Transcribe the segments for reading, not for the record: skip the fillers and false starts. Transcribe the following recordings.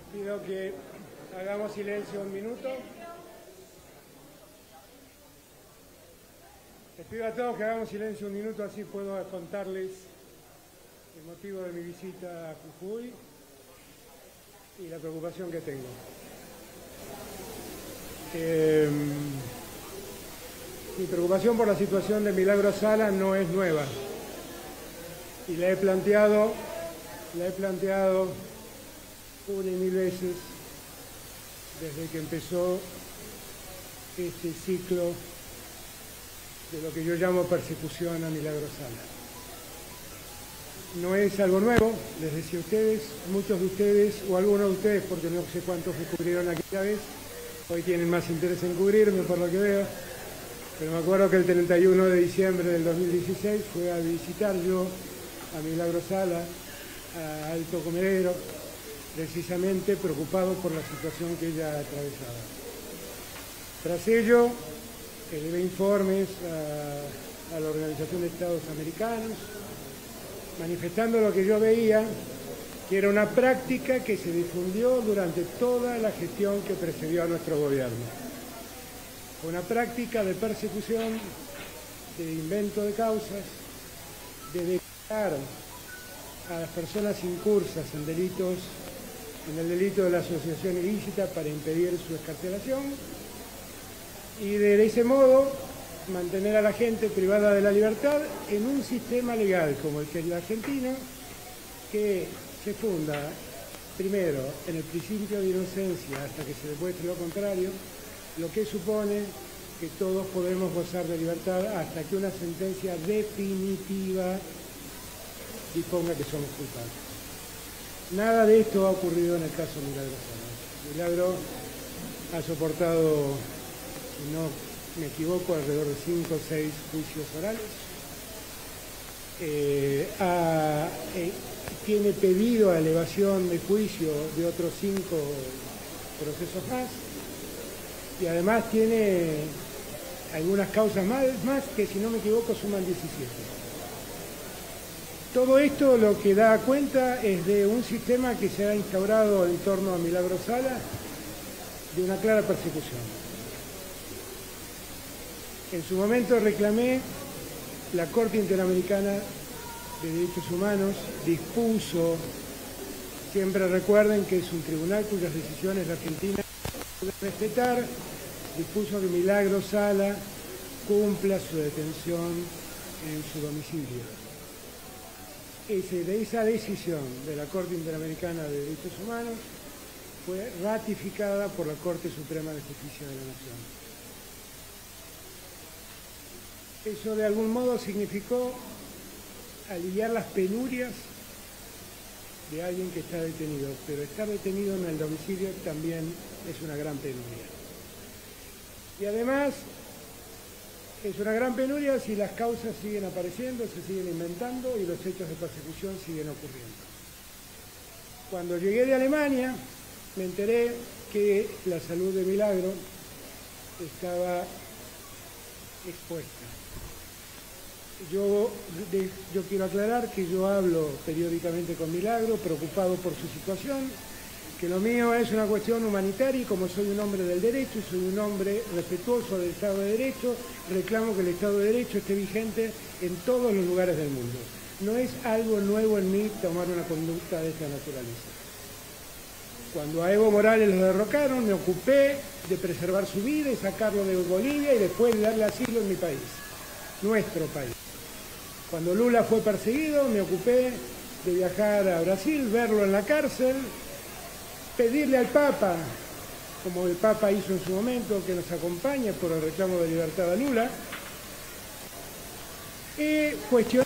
Pido que hagamos silencio un minuto. Les pido a todos que hagamos silencio un minuto, así puedo contarles el motivo de mi visita a Jujuy y la preocupación que tengo. Mi preocupación por la situación de Milagro Sala no es nueva y la he planteado una y mil veces desde que empezó este ciclo de lo que yo llamo persecución a Milagro Sala. No es algo nuevo, les decía a ustedes, muchos de ustedes, o algunos de ustedes, porque no sé cuántos me cubrieron aquella vez, hoy tienen más interés en cubrirme por lo que veo, pero me acuerdo que el 31 de diciembre del 2016 fui a visitar yo a Milagro Sala, a Alto Comedero, precisamente preocupado por la situación que ella atravesaba. Tras ello, elevé informes a la Organización de Estados Americanos, manifestando lo que yo veía, que era una práctica que se difundió durante toda la gestión que precedió a nuestro gobierno. Una práctica de persecución, de invento de causas, de declarar a las personas incursas en el delito de la asociación ilícita para impedir su excarcelación y de ese modo mantener a la gente privada de la libertad en un sistema legal como el que es la Argentina, que se funda primero en el principio de inocencia hasta que se demuestre lo contrario, lo que supone que todos podemos gozar de libertad hasta que una sentencia definitiva disponga que somos culpables. Nada de esto ha ocurrido en el caso de Milagro Sala. Milagro ha soportado, si no me equivoco, alrededor de 5 o 6 juicios orales. Tiene pedido a elevación de juicio de otros 5 procesos más y además tiene algunas causas más que, si no me equivoco, suman 17. Todo esto lo que da cuenta es de un sistema que se ha instaurado en torno a Milagro Sala de una clara persecución. En su momento reclamé, la Corte Interamericana de Derechos Humanos dispuso, siempre recuerden que es un tribunal cuyas decisiones la Argentina debe respetar, dispuso que Milagro Sala cumpla su detención en su domicilio. Esa decisión de la Corte Interamericana de Derechos Humanos fue ratificada por la Corte Suprema de Justicia de la Nación. Eso de algún modo significó aliviar las penurias de alguien que está detenido, pero estar detenido en el domicilio también es una gran penuria. Y además es una gran penuria si las causas siguen apareciendo, se siguen inventando y los hechos de persecución siguen ocurriendo. Cuando llegué de Alemania me enteré que la salud de Milagro estaba expuesta. Yo quiero aclarar que yo hablo periódicamente con Milagro, preocupado por su situación, que lo mío es una cuestión humanitaria y como soy un hombre del derecho y soy un hombre respetuoso del Estado de Derecho, reclamo que el Estado de Derecho esté vigente en todos los lugares del mundo. No es algo nuevo en mí tomar una conducta de esta naturaleza. Cuando a Evo Morales lo derrocaron, me ocupé de preservar su vida y sacarlo de Bolivia y después de darle asilo en mi país, nuestro país. Cuando Lula fue perseguido, me ocupé de viajar a Brasil, verlo en la cárcel, pedirle al Papa, como el Papa hizo en su momento, que nos acompañe por el reclamo de libertad a Lula, y cuestionar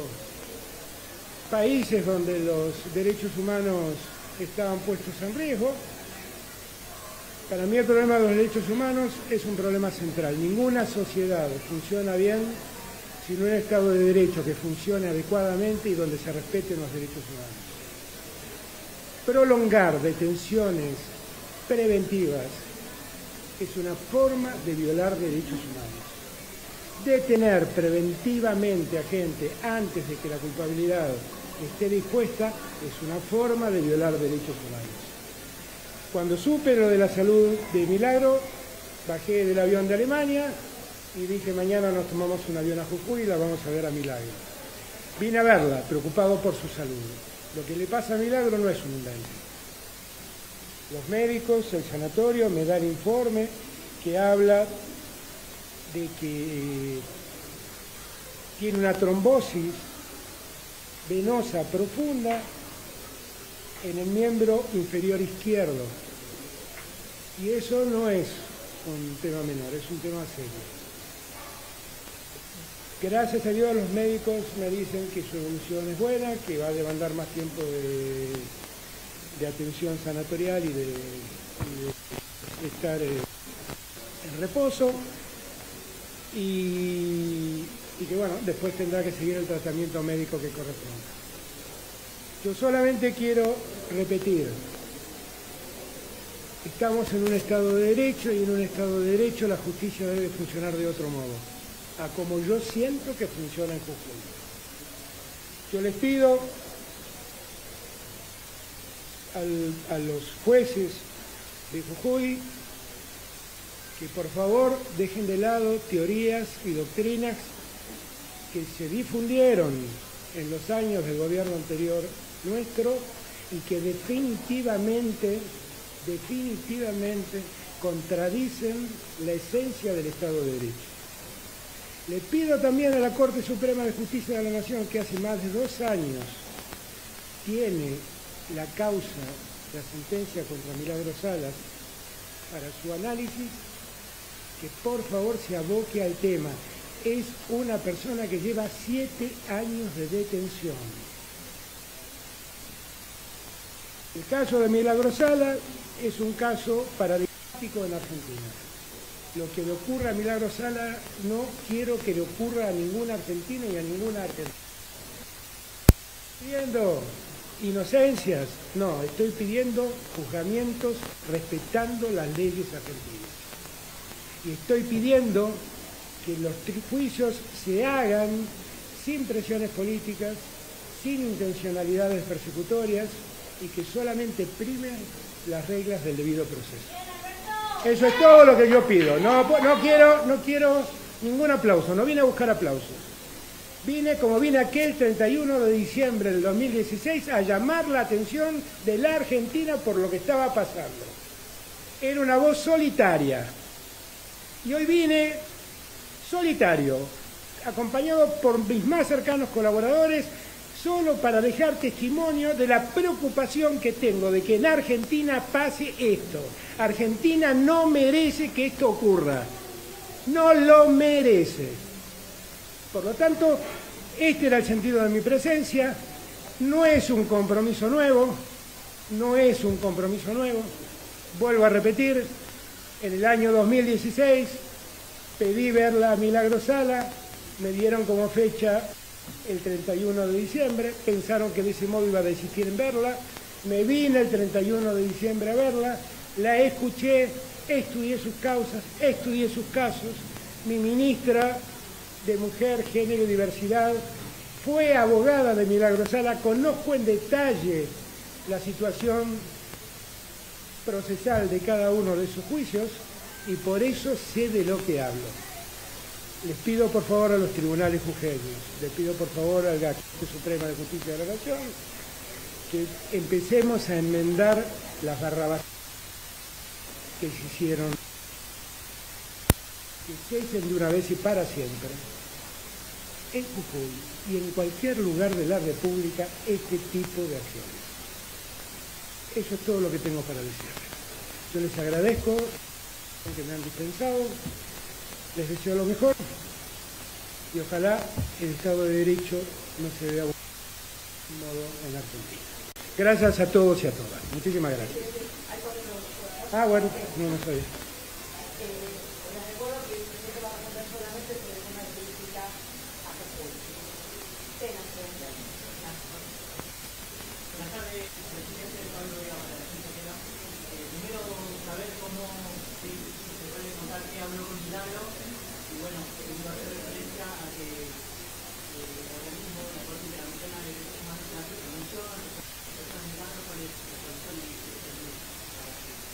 países donde los derechos humanos estaban puestos en riesgo. Para mí el problema de los derechos humanos es un problema central. Ninguna sociedad funciona bien sin un Estado de Derecho que funcione adecuadamente y donde se respeten los derechos humanos. Prolongar detenciones preventivas es una forma de violar derechos humanos. Detener preventivamente a gente antes de que la culpabilidad esté dispuesta es una forma de violar derechos humanos. Cuando supe lo de la salud de Milagro, bajé del avión de Alemania y dije, mañana nos tomamos un avión a Jujuy y la vamos a ver a Milagro. Vine a verla, preocupado por su salud. Lo que le pasa a Milagro no es un invento. Los médicos, el sanatorio, me dan informe que habla de que tiene una trombosis venosa profunda en el miembro inferior izquierdo. Y eso no es un tema menor, es un tema serio. Gracias a Dios los médicos me dicen que su evolución es buena, que va a demandar más tiempo de atención sanatorial y de estar en reposo y que bueno, después tendrá que seguir el tratamiento médico que corresponda. Yo solamente quiero repetir, estamos en un Estado de Derecho y en un Estado de Derecho la justicia debe funcionar de otro modo, a como yo siento que funciona en Jujuy. Yo les pido a los jueces de Jujuy que por favor dejen de lado teorías y doctrinas que se difundieron en los años del gobierno anterior nuestro y que definitivamente contradicen la esencia del Estado de Derecho. Le pido también a la Corte Suprema de Justicia de la Nación, que hace más de 2 años tiene la causa, la sentencia contra Milagro Salas, para su análisis, que por favor se aboque al tema. Es una persona que lleva 7 años de detención. El caso de Milagro Salas es un caso paradigmático en Argentina. Lo que le ocurra a Milagro Salas no quiero que le ocurra a ningún argentino y a ninguna argentina. Pidiendo inocencias, no, estoy pidiendo juzgamientos respetando las leyes argentinas. Y estoy pidiendo que los juicios se hagan sin presiones políticas, sin intencionalidades persecutorias y que solamente primen las reglas del debido proceso. Eso es todo lo que yo pido. No quiero ningún aplauso, no vine a buscar aplausos. Vine, como vine aquel 31 de diciembre del 2016, a llamar la atención de la Argentina por lo que estaba pasando. Era una voz solitaria. Y hoy vine solitario, acompañado por mis más cercanos colaboradores, solo para dejar testimonio de la preocupación que tengo de que en Argentina pase esto. Argentina no merece que esto ocurra. No lo merece. Por lo tanto, este era el sentido de mi presencia. No es un compromiso nuevo. No es un compromiso nuevo. Vuelvo a repetir, en el año 2016 pedí verla a Milagro Salas, me dieron como fecha el 31 de diciembre, pensaron que de ese modo iba a desistir en verla, me vine el 31 de diciembre a verla, la escuché, estudié sus causas, estudié sus casos, mi ministra de Mujer, Género y Diversidad fue abogada de Milagro Salas, conozco en detalle la situación procesal de cada uno de sus juicios y por eso sé de lo que hablo. Les pido por favor a los tribunales jujeños, les pido por favor a la Corte Suprema de Justicia de la Nación que empecemos a enmendar las barrabasadas que se hicieron, que cesen de una vez y para siempre en Jujuy y en cualquier lugar de la República este tipo de acciones. Eso es todo lo que tengo para decirles. Yo les agradezco que me han dispensado, les deseo lo mejor y ojalá el Estado de Derecho no se vea de modo en Argentina. Gracias a todos y a todas. Muchísimas gracias. Ah, bueno, no sabía.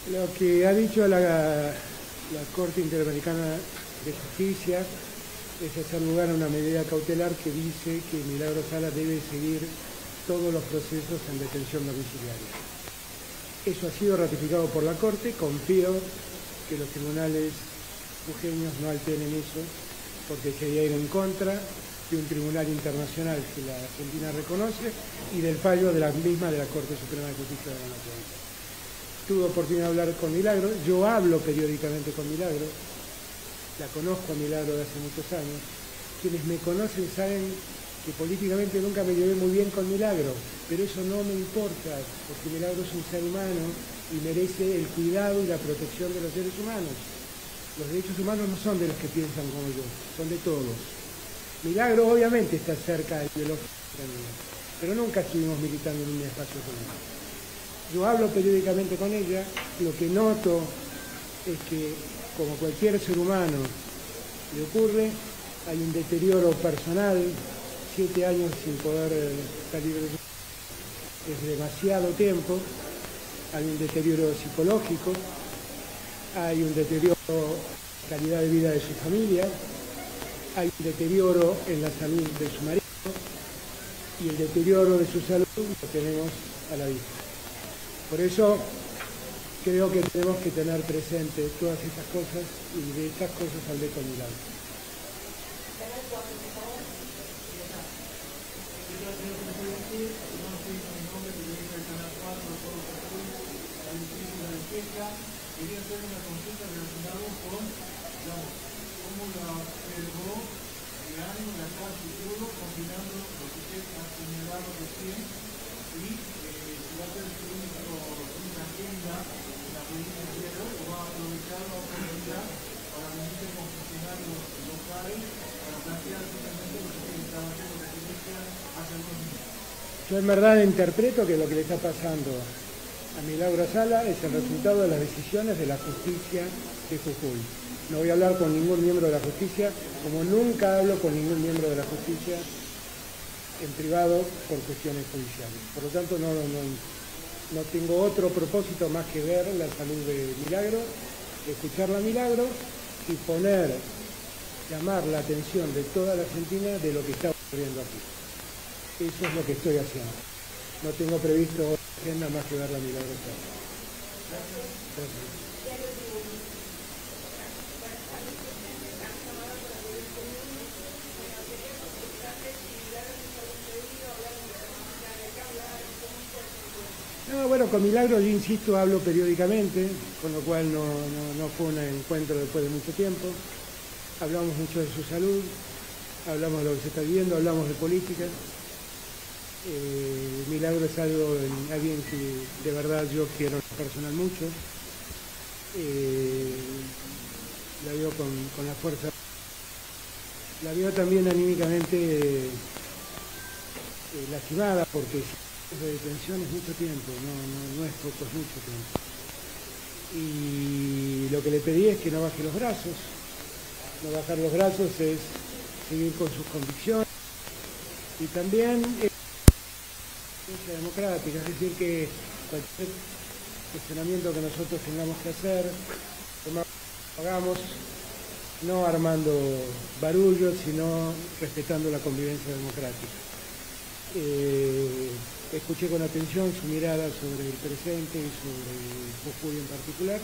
Lo que ha dicho la Corte Interamericana de Justicia es hacer lugar a una medida cautelar que dice que Milagro Sala debe seguir todos los procesos en detención domiciliaria. Eso ha sido ratificado por la Corte. Confío que los tribunales jujeños no alteren eso, porque sería ir en contra de un tribunal internacional que la Argentina reconoce y del fallo de la misma de la Corte Suprema de Justicia de la Nación. Tuve oportunidad de hablar con Milagro, yo hablo periódicamente con Milagro, la conozco a Milagro de hace muchos años. Quienes me conocen saben que políticamente nunca me llevé muy bien con Milagro, pero eso no me importa, porque Milagro es un ser humano y merece el cuidado y la protección de los seres humanos. Los derechos humanos no son de los que piensan como yo, son de todos. Milagro obviamente está cerca del ideológico, pero nunca estuvimos militando en un espacio común. Yo hablo periódicamente con ella, lo que noto es que, como cualquier ser humano le ocurre, hay un deterioro personal, 7 años sin poder salir de su casa es demasiado tiempo, hay un deterioro psicológico, hay un deterioro en la calidad de vida de su familia, hay un deterioro en la salud de su marido y el deterioro de su salud lo tenemos a la vista. Por eso creo que tenemos que tener presente todas estas cosas y de estas cosas hablé con Milagro. Quería hacer una consulta relacionada con, digamos, cómo la observó, digamos, de acá al futuro, combinando lo que usted ha señalado recién y si va a ser una agenda en la provincia de Río o va a aprovechar la oportunidad para reunirse con funcionarios locales para plantear justamente lo que usted estaba haciendo referencia hace algunos minutos. Yo en verdad interpreto que lo que le está pasando a Milagro Sala es el resultado de las decisiones de la justicia de Jujuy. No voy a hablar con ningún miembro de la justicia, como nunca hablo con ningún miembro de la justicia en privado por cuestiones judiciales. Por lo tanto, no tengo otro propósito más que ver la salud de Milagro, escucharla a Milagro y llamar la atención de toda la Argentina de lo que está ocurriendo aquí. Eso es lo que estoy haciendo. No tengo previsto agenda más que ver la Milagro Sala. Gracias. No, bueno, con Milagro yo insisto, hablo periódicamente, con lo cual no fue un encuentro después de mucho tiempo. Hablamos mucho de su salud, hablamos de lo que se está viviendo, hablamos de política. Milagro es alguien que de verdad yo quiero personal mucho. La veo con la fuerza. La veo también anímicamente lastimada porque de detención es mucho tiempo, no es poco, es mucho tiempo. Y lo que le pedí es que no baje los brazos. No bajar los brazos es seguir con sus convicciones y también democrática, es decir, que cualquier cuestionamiento que nosotros tengamos que hacer, lo hagamos no armando barullos, sino respetando la convivencia democrática. Escuché con atención su mirada sobre el presente y sobre Jujuy en particular.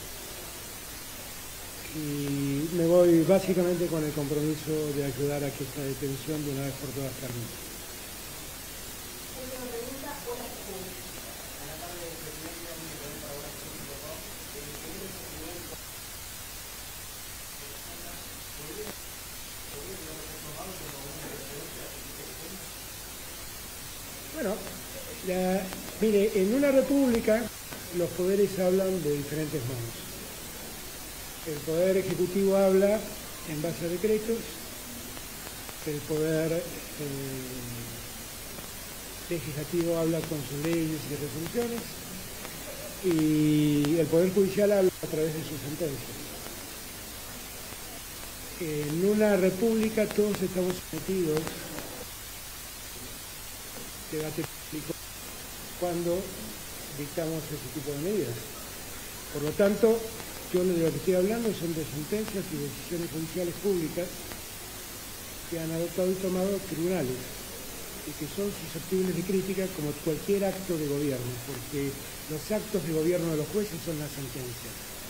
Y me voy básicamente con el compromiso de ayudar a que esta detención de una vez por todas termine. Bueno, mire, en una república los poderes hablan de diferentes modos. El poder ejecutivo habla en base a decretos, el poder legislativo habla con sus leyes y resoluciones, y el poder judicial habla a través de sus sentencias. En una república todos estamos sometidos debate público cuando dictamos ese tipo de medidas. Por lo tanto, yo de lo que estoy hablando son de sentencias y decisiones judiciales públicas que han adoptado y tomado tribunales y que son susceptibles de crítica como cualquier acto de gobierno, porque los actos de gobierno de los jueces son las sentencias.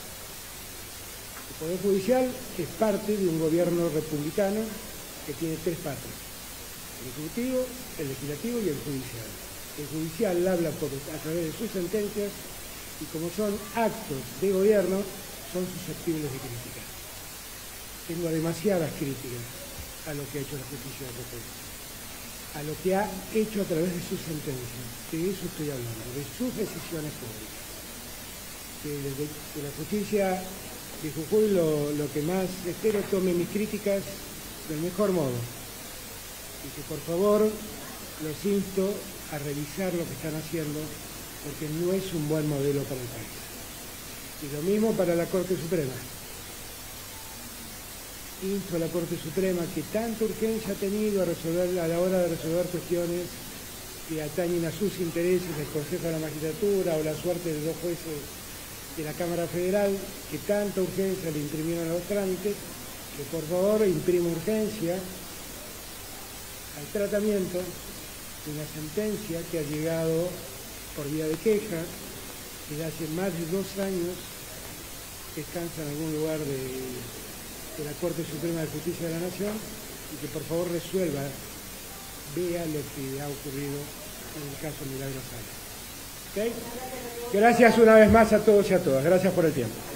El Poder Judicial es parte de un gobierno republicano que tiene tres patas: el Ejecutivo, el Legislativo y el Judicial. El Judicial habla a través de sus sentencias y como son actos de gobierno, son susceptibles de crítica. Tengo demasiadas críticas a lo que ha hecho la justicia de República, a lo que ha hecho a través de sus sentencias. De eso estoy hablando, de sus decisiones públicas. De la justicia de Jujuy lo que más espero tome mis críticas del mejor modo y que por favor los insto a revisar lo que están haciendo, porque no es un buen modelo para el país. Y lo mismo para la Corte Suprema. Insto a la Corte Suprema, que tanta urgencia ha tenido a la hora de resolver cuestiones que atañen a sus intereses, del Consejo de la Magistratura o la suerte de dos jueces de la Cámara Federal, que tanta urgencia le imprimieron a los trámites, que por favor imprima urgencia al tratamiento de una sentencia que ha llegado por vía de queja, que hace más de 2 años descansa en algún lugar de la Corte Suprema de Justicia de la Nación, y que por favor resuelva, vea lo que ha ocurrido en el caso Milagro Sala. ¿Okay? Gracias una vez más a todos y a todas. Gracias por el tiempo.